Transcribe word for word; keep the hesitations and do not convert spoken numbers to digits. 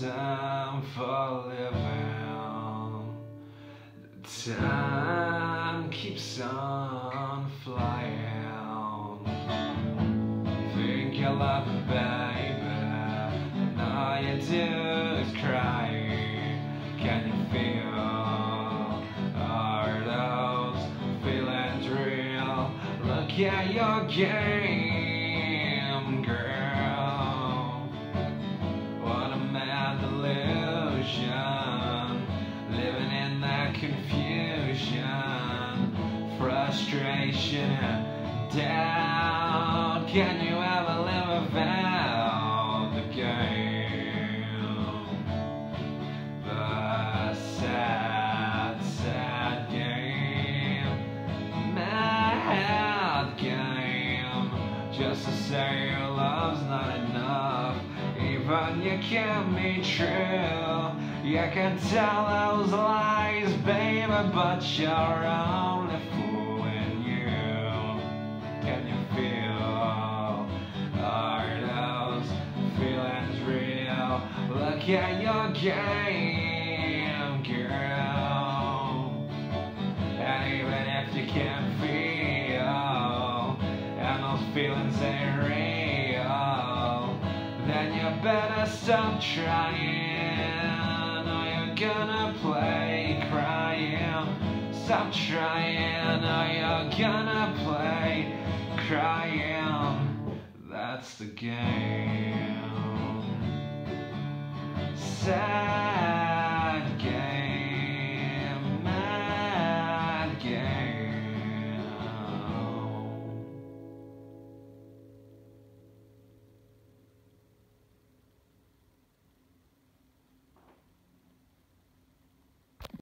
time for living. The time keeps on flying. Think you love me, baby, and all you do is cry. Can you feel, are those feelings real? Look at your game, girl. What a mad delusion, living in that confusion, frustration and doubt. Can you ever live without the game? The sad, sad game, mad game. Just to say your love's not enough, even you can't be true. You can tell those lies, baby, but you're only fooling you. Can you feel, are those feelings real? Look at your game, girl. And even if you can't feel, and those feelings ain't real, then you better stop trying, or you're gonna play crying. Stop trying, or you're gonna play crying. That's the game. Sad.